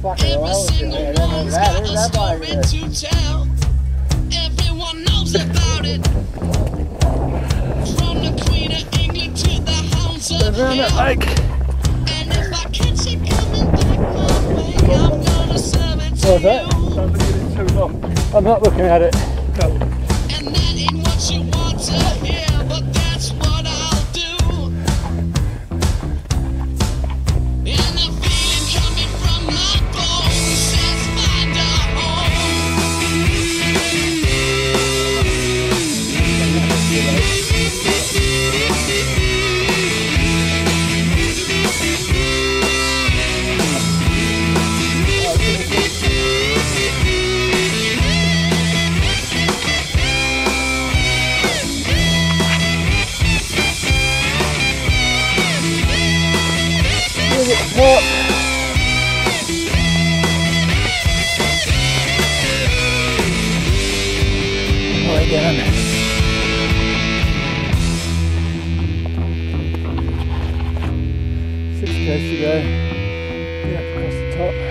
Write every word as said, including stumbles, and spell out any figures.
fucking allow it. I don't know that. There's that body there. Everyone knows about it. From the Queen of England to the Hounds of Hell. Like. And if I catch it coming back my way, I'm gonna serve it to What's that? you. Sounds like it's too long. I'm not looking at it. No. And that ain't what you want to hear, but that's what I'll do. And the feeling coming from my bones says find a Top. Oh, again. Six k's to go. Yeah, across the top.